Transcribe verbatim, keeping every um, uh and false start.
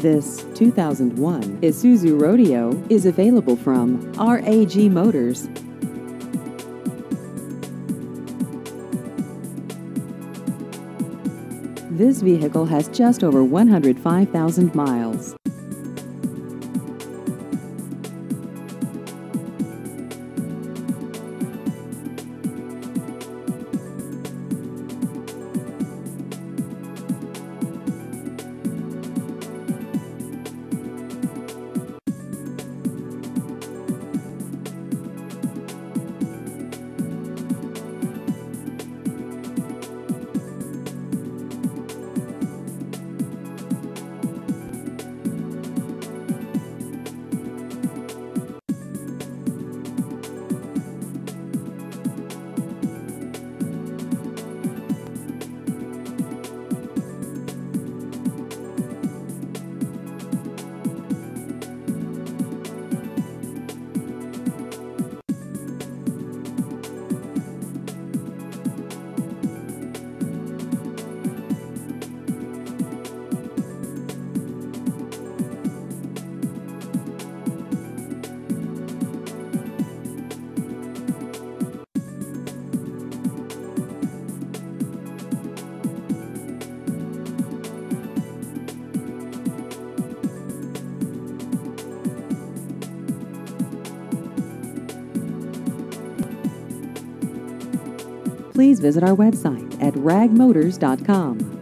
This two thousand one Isuzu Rodeo is available from R A G Motors. This vehicle has just over one hundred five thousand miles. Please visit our website at rag motors dot com.